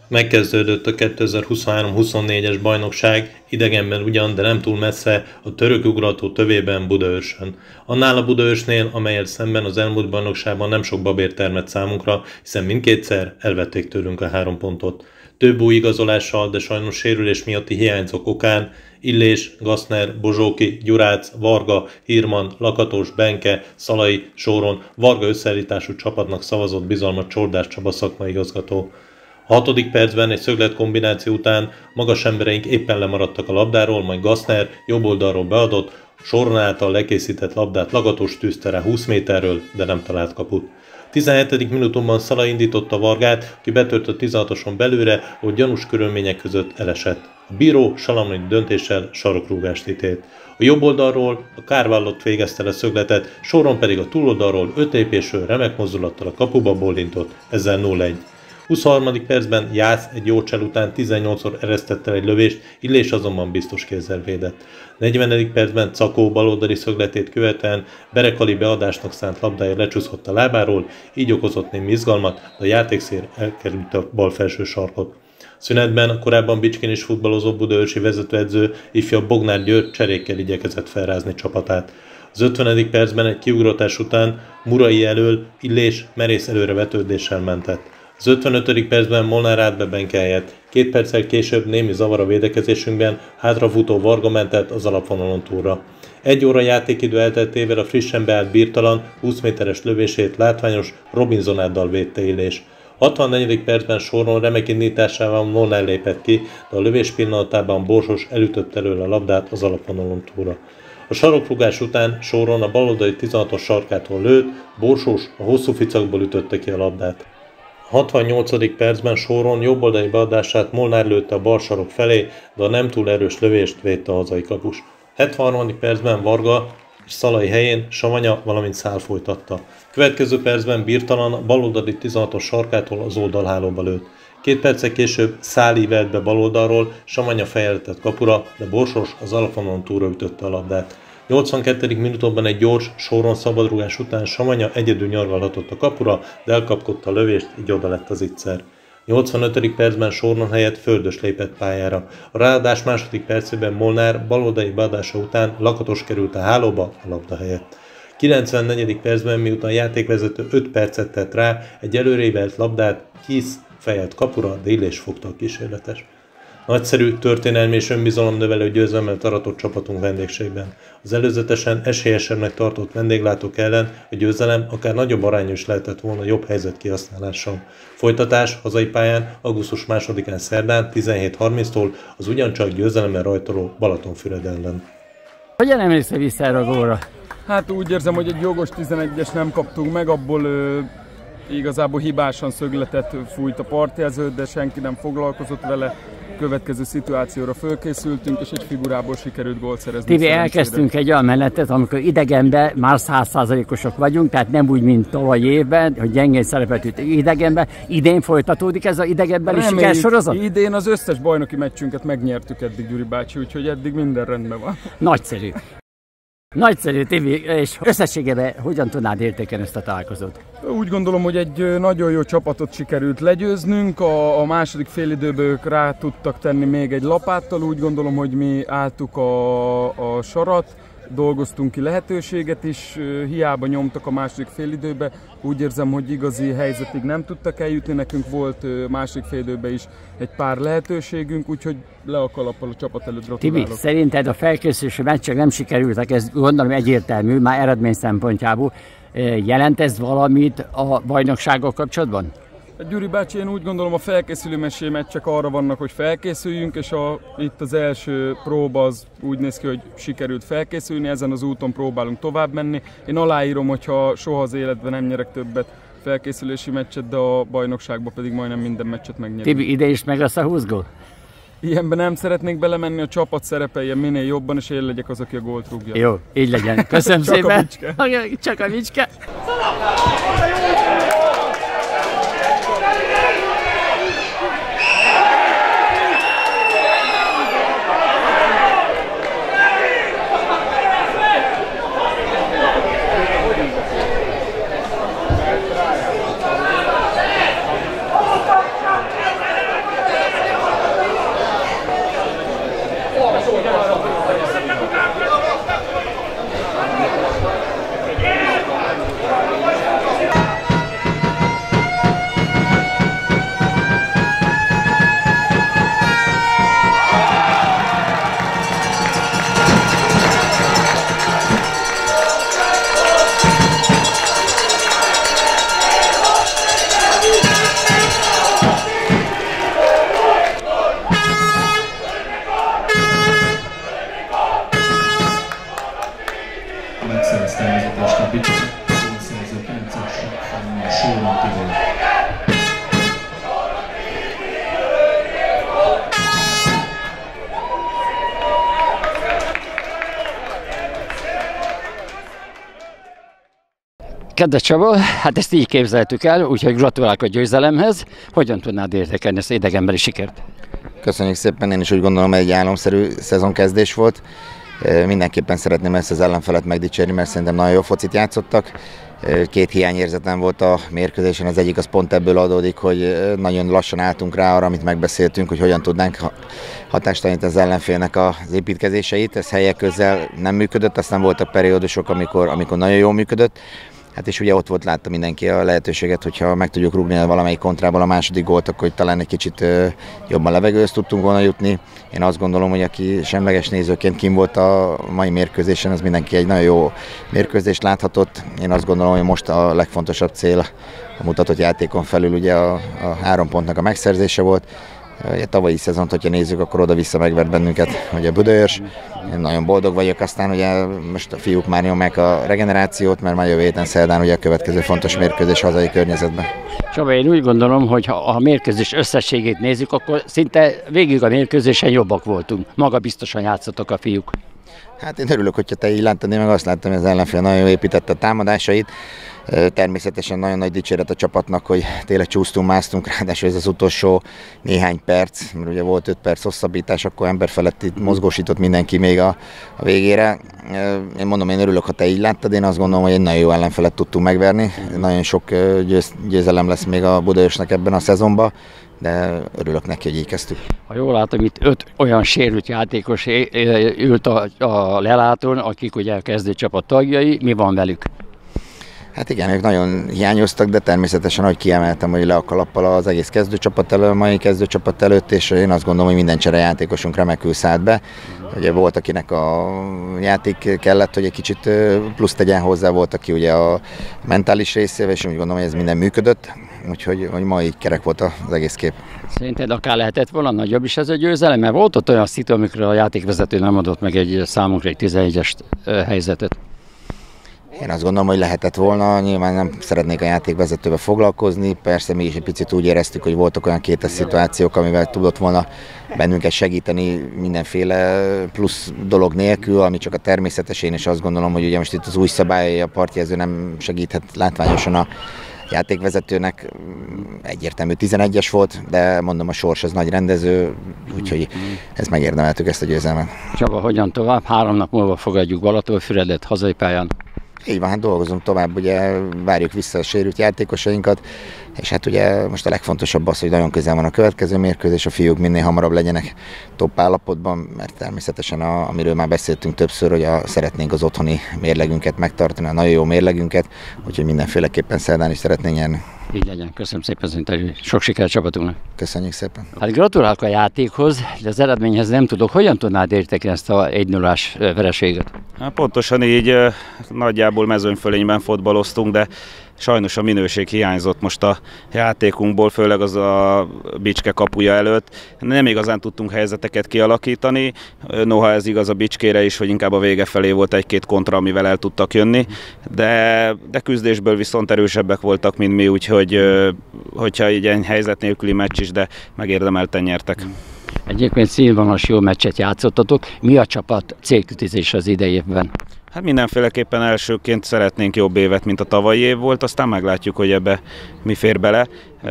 Megkezdődött a 2023-24-es bajnokság, idegenben ugyan, de nem túl messze, a török ugrató tövében Budaörsön. Annál a Budaörsnél, amelyel szemben az elmúlt bajnokságban nem sok babér termett számunkra, hiszen mindkétszer elvették tőlünk a 3 pontot. Több új igazolással, de sajnos sérülés miatti hiányzók okán Illés, Gassner, Bozsóki, Gyurác, Varga, Hirman, Lakatos, Benke, Szalai, Sóron, Varga összeállítású csapatnak szavazott bizalmat Csordás Csaba szakmai igazgató. A 6. percben egy szöglet kombináció után magas embereink éppen lemaradtak a labdáról, majd Gassner jobb oldalról beadott, Soron által lekészített labdát Lakatos tűzte rá 20 méterről, de nem talált kaput. 17. minutumban Szalai indította Vargát, aki betört a 16-oson belőle, hogy gyanús körülmények között elesett. A bíró salamoni döntéssel sarokrúgást ítélt. A jobb oldalról a Kárvállott végezte le szögletet, Soron pedig a túloldalról 5 lépésről remek mozdulattal a kapuba bólintott, ezzel 0-1. 23. percben Jász egy jó csel után 18-szor eresztette egy lövést, Illés azonban biztos kézzel védett. 40. percben Cakó baloldali szögletét követően Berekali beadásnak szánt labdája lecsúszott a lábáról, így okozott némi izgalmat, de a játékszér elkerült a bal felső sarkot. Szünetben a korábban Bicskén is futballozó budaörsi vezetőedző ifjabb Bognár György cserékkel igyekezett felrázni csapatát. Az 50. percben egy kiugratás után Murai elől Illés merész előrevetődéssel mentett. Az 55. percben Molnár állt be Benke helyett. 2 perccel később némi zavar a védekezésünkben, hátrafutó Varga mentett az alapvonalon túlra. 1 óra játékidő elteltével a frissen beállt Birtalan 20 méteres lövését látványos Robinsonáddal védte Illés. 64. percben Soron remek indításával Molnár lépett ki, de a lövés pillanatában Borsos elütött előle a labdát az alapvonalon túlra. A sarokrugás után Soron a baloldali 16-os sarkától lőtt, Borsós a hosszú ficakból ütötte ki a labdát. A 68. percben Soron jobboldali beadását Molnár lőtte a bal sarok felé, de a nem túl erős lövést védte a hazai kapus. 73. percben Varga és Szalai helyén Savanya, valamint Szál folytatta. Következő percben Birtalan a baloldali 16-os sarkától az oldalhálóba lőtt. 2 perccel később Szál ívelt be baloldalról, Savanya fejeltett kapura, de Borsos az alapvonalon túlra ütötte a labdát. 82. minutumban egy gyors Soron szabadrugás után Savanya egyedül nyargalhatott a kapura, de elkapkodta a lövést, így oda lett az ittszer. 85. percben Soron helyett Földös lépett pályára. A ráadás második percében Molnár baloldali beadása után Lakatos került a hálóba a labda helyett. 94. percben, miután a játékvezető 5 percet tett rá, egy előrévelt labdát Kisz fejelt kapura, de Illés fogta a kísérletes. Nagyszerű, történelmi és önbizalomnövelő győzelemmel aratott csapatunk vendégségben. Az előzetesen esélyesebbnek tartott vendéglátók ellen a győzelem akár nagyobb arányú is lehetett volna jobb helyzet kihasználással. Folytatás hazai pályán augusztus 2-án szerdán 17:30-tól az ugyancsak győzelemmel rajtoló Balatonfüred ellen. Hogyan emlékszel vissza erre a gólra? Hát úgy érzem, hogy egy jogos 11-es nem kaptunk meg, abból igazából hibásan szögletet fújt a partjelző, de senki nem foglalkozott vele. Következő szituációra fölkészültünk, és egy figurából sikerült gólt szerezni. Tibi, elkezdtünk egy olyan menetet, amikor idegenben már 100%-osok vagyunk, tehát nem úgy, mint tavaly évben, hogy gyengén szerepelt idegenben. Idén folytatódik ez a idegenbeli sikersorozat? Idén az összes bajnoki meccsünket megnyertük eddig, Gyuri bácsi, úgyhogy eddig minden rendben van. Nagyszerű. Nagyszerű, Tibi, és összességében hogyan tudnád értékelni ezt a találkozót? Úgy gondolom, hogy egy nagyon jó csapatot sikerült legyőznünk, a második félidőből ők rá tudtak tenni még egy lapáttal, úgy gondolom, hogy mi álltuk a sarat, dolgoztunk ki lehetőséget is, hiába nyomtak a második félidőbe, úgy érzem, hogy igazi helyzetig nem tudtak eljutni, nekünk volt második félidőben is egy pár lehetőségünk, úgyhogy le a kalappal a csapat előtt gratulálok. Tibi, szerinted a felkészülési meccsek nem sikerültek, ez gondolom egyértelmű, már eredmény szempontjából. Jelent ez valamit a bajnoksággal kapcsolatban? Gyuri bácsi, én úgy gondolom, a felkészülő meccsek arra vannak, hogy felkészüljünk, és itt az első próba az úgy néz ki, hogy sikerült felkészülni, ezen az úton próbálunk tovább menni. Én aláírom, hogyha soha az életben nem nyerek többet felkészülési meccset, de a bajnokságban pedig majdnem minden meccset megnyerünk. Tibi, ide is meg lesz a 20 gól? Ilyenben nem szeretnék belemenni, a csapat szerepeljen minél jobban, és én legyek az, aki a gólt rúgja. Jó, így legyen. Köszönöm szépen. Csak a vicske. Kedves Csaba, hát ezt így képzeltük el, úgyhogy gratulálok a győzelemhez. Hogyan tudnád értékelni ezt idegenbeli sikert? Köszönjük szépen, én is úgy gondolom, hogy egy álomszerű szezonkezdés volt. Mindenképpen szeretném ezt az ellenfelet megdicsérni, mert szerintem nagyon jó focit játszottak. Két hiányérzetem volt a mérkőzésen, az egyik az pont ebből adódik, hogy nagyon lassan álltunk rá arra, amit megbeszéltünk, hogy hogyan tudnánk hatástalanítani az ellenfélnek az építkezéseit. Ez helyek közel nem működött, aztán voltak periódusok, amikor nagyon jól működött. Hát és ugye ott volt, látta mindenki a lehetőséget, hogyha meg tudjuk rúgni valamelyik kontrával a második gólt, akkor talán egy kicsit jobban levegőhöz tudtunk volna jutni. Én azt gondolom, hogy aki semleges nézőként kim volt a mai mérkőzésen, az mindenki egy nagyon jó mérkőzést láthatott. Én azt gondolom, hogy most a legfontosabb cél a mutatott játékon felül ugye a 3 pontnak a megszerzése volt. A tavalyi szezont, hogyha nézzük, akkor oda-vissza megvert bennünket ugye Budaörs. Én nagyon boldog vagyok, aztán ugye most a fiúk már nyomják a regenerációt, mert már jövő héten szerdán ugye a következő fontos mérkőzés hazai környezetben. Csaba, én úgy gondolom, hogy ha a mérkőzés összességét nézzük, akkor szinte végig a mérkőzésen jobbak voltunk. Maga biztosan játszottak a fiúk. Hát én örülök, hogyha te így láttad, én meg azt láttam, hogy az ellenfél nagyon jól építette a támadásait. Természetesen nagyon nagy dicséret a csapatnak, hogy tényleg csúsztunk, másztunk, ráadásul ez az utolsó néhány perc, mert ugye volt 5 perc hosszabbítás, akkor emberfeletti mozgósított mindenki még a végére. Én mondom, én örülök, ha te így láttad, én azt gondolom, hogy egy nagyon jó ellenfelet tudtunk megverni. Nagyon sok győzelem lesz még a Budaörsnek ebben a szezonban, de örülök neki, hogy így kezdtük. Ha jól látom, itt 5 olyan sérült játékos ült a lelátón, akik ugye a kezdőcsapat tagjai. Mi van velük? Hát igen, ők nagyon hiányoztak, de természetesen, ahogy kiemeltem, hogy le a kalappal az egész kezdőcsapat elő, a mai kezdőcsapat előtt, és én azt gondolom, hogy minden cserejátékosunk remekül szállt be. Ugye volt, akinek a játék kellett, hogy egy kicsit plusz tegyen hozzá, volt, aki ugye a mentális részével, és úgy gondolom, hogy ez minden működött, úgyhogy ma így kerek volt az egész kép. Szerinted akár lehetett volna nagyobb is ez a győzelem? Mert volt ott olyan szitu, amikor a játékvezető nem adott meg számunkra egy 11-es helyzetet. Én azt gondolom, hogy lehetett volna, nyilván nem szeretnék a játékvezetővel foglalkozni, persze mi is egy picit úgy éreztük, hogy voltak olyan kétes szituációk, amivel tudott volna bennünket segíteni mindenféle plusz dolog nélkül, ami csak a természetes. Én is azt gondolom, hogy ugye most itt az új szabály, a partjelző nem segíthet látványosan a játékvezetőnek, egyértelmű 11-es volt, de mondom, a sors az nagy rendező, úgyhogy ezt megérdemeltük, ezt a győzelmet. Csaba, hogyan tovább? 3 nap múlva fogadjuk Balatonfüredet hazai pályán. Így van, hát dolgozunk tovább, ugye várjuk vissza a sérült játékosainkat, és hát ugye most a legfontosabb az, hogy nagyon közel van a következő mérkőzés, a fiúk minél hamarabb legyenek top állapotban, mert természetesen amiről már beszéltünk többször, hogy szeretnénk az otthoni mérlegünket megtartani, a nagyon jó mérlegünket, úgyhogy mindenféleképpen szerdán is szeretnénk nyerni. Így legyen. Köszönöm szépen az interjút. Sok sikert csapatunknak. Köszönjük szépen. Hát gratulálok a játékhoz, de az eredményhez nem tudok. Hogyan tudnád értékelni ezt a 1-0-ás vereséget? Hát pontosan így nagyjából mezőnyfölényben fotbaloztunk, de sajnos a minőség hiányzott most a játékunkból, főleg az a Bicske kapuja előtt. Nem igazán tudtunk helyzeteket kialakítani, noha ez igaz a Bicskére is, hogy inkább a vége felé volt 1-2 kontra, amivel el tudtak jönni, de küzdésből viszont erősebbek voltak, mint mi, úgyhogy hogyha így egy helyzet nélküli meccs is, de megérdemelten nyertek. Egyébként színvonalas jó meccset játszottatok. Mi a csapat célkütőzés az idei évben? Hát mindenféleképpen elsőként szeretnénk jobb évet, mint a tavalyi év volt, aztán meglátjuk, hogy ebbe mi fér bele.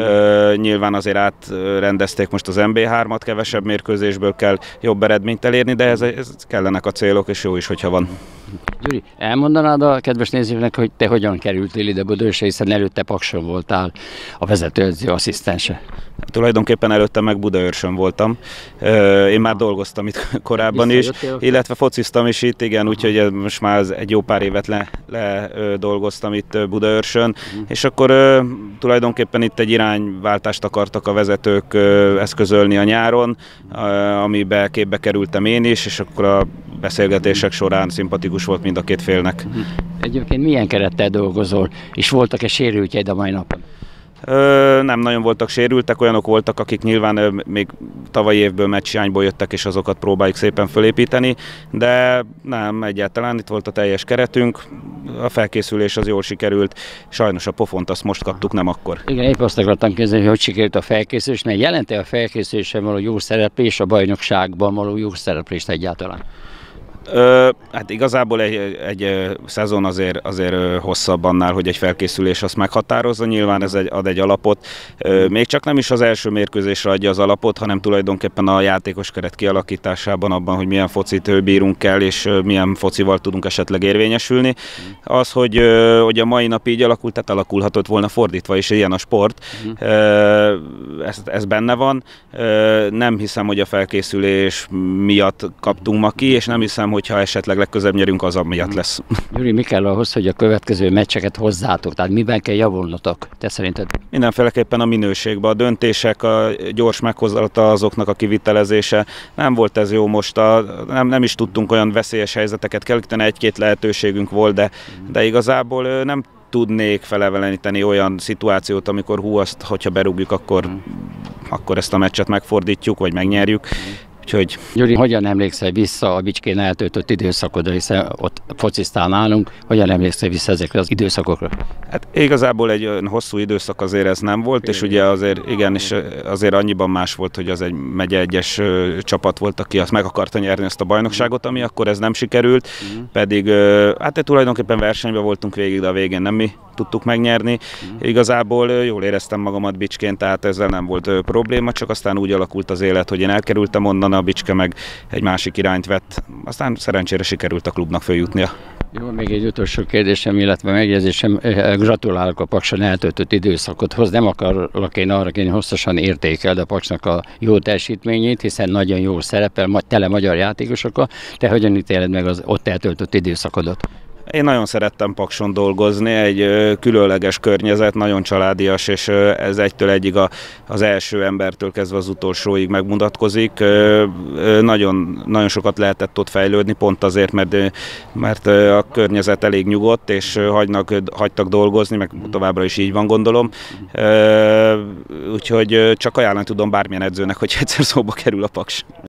Nyilván azért átrendezték most az MB3-at, kevesebb mérkőzésből kell jobb eredményt elérni, de ez kellenek a célok, és jó is, hogyha van. Gyuri, elmondanád a kedves nézőknek, hogy te hogyan kerültél ide Budaörsre, hiszen előtte Pakson voltál a vezetőedző asszisztense? Tulajdonképpen előtte meg Budaörsön voltam. Én már dolgoztam itt korábban is, illetve fociztam is itt, igen, úgyhogy most már egy jó pár évet dolgoztam itt Budaörsön, és akkor tulajdonképpen itt egy irányváltást akartak a vezetők eszközölni a nyáron, amiben képbe kerültem én is, és akkor a beszélgetések során szimpatikus volt mind a két félnek. Egyébként milyen kerettel dolgozol, és voltak-e sérültjeid a mai napon? Nem nagyon voltak sérültek, olyanok voltak, akik nyilván még tavalyi évből meccshiányból jöttek, és azokat próbáljuk szépen fölépíteni, de nem, egyáltalán itt volt a teljes keretünk, a felkészülés az jól sikerült, sajnos a pofont azt most kaptuk, nem akkor. Igen, épp azt akartam kérdezni, hogy sikerült a felkészülés, mert jelenti a felkészülésen való jó szereplés, a bajnokságban való jó szereplést egyáltalán? Hát igazából egy szezon azért hosszabb annál, hogy egy felkészülés azt meghatározza, nyilván ez ad egy alapot. Még csak nem is az első mérkőzésre adja az alapot, hanem tulajdonképpen a játékos keret kialakításában, abban, hogy milyen focit bírunk el, és milyen focival tudunk esetleg érvényesülni. Az, hogy a mai nap így alakult, tehát alakulhatott volna fordítva, és ilyen a sport. Ez benne van. Nem hiszem, hogy a felkészülés miatt kaptunk ma ki, és nem hiszem, hogyha esetleg legközelebb nyerünk, az miatt lesz. Gyuri, mi kell ahhoz, hogy a következő meccseket hozzátok? Tehát miben kell javulnotok, te szerinted? Mindenféleképpen a minőségben, a döntések, a gyors meghozata, azoknak a kivitelezése. Nem volt ez jó most, nem is tudtunk olyan veszélyes helyzeteket kialakítani, egy-két lehetőségünk volt, de igazából nem tudnék feleveleníteni olyan szituációt, amikor hogyha berúgjuk, akkor ezt a meccset megfordítjuk, vagy megnyerjük. Úgyhogy... Gyuri, hogyan emlékszel vissza a Bicskén eltöltött időszakodra, hiszen ott fociztál nálunk, hogyan emlékszel vissza ezekre az időszakokra? Hát igazából egy olyan hosszú időszak azért ez nem volt, és ugye azért igen, és azért annyiban más volt, hogy az egy megye egyes csapat volt, aki azt meg akarta nyerni ezt a bajnokságot, ami akkor ez nem sikerült, pedig hát tulajdonképpen versenyben voltunk végig, de a végén nem mi tudtuk megnyerni. Igazából jól éreztem magamat Bicskén, tehát ezzel nem volt probléma, csak aztán úgy alakult az élet, hogy én elkerültem onnan, a Bicske meg egy másik irányt vett. Aztán szerencsére sikerült a klubnak följutnia. Jó, még egy utolsó kérdésem, illetve megjegyzésem. Gratulálok a Pakson eltöltött időszakothoz. Nem akarok én arra kérni, hosszasan értékeld a Paksnak a jó teljesítményét, hiszen nagyon jól szerepel, tele magyar játékosokkal. Te hogyan ítéled meg az ott eltöltött időszakodat? Én nagyon szerettem Pakson dolgozni, egy különleges környezet, nagyon családias, és ez egytől egyig az első embertől kezdve az utolsóig megmutatkozik. Nagyon, nagyon sokat lehetett ott fejlődni, pont azért, mert a környezet elég nyugodt, és hagytak dolgozni, meg továbbra is így van, gondolom. Úgyhogy csak ajánlani tudom bármilyen edzőnek, hogy egyszer szóba kerül a Paks.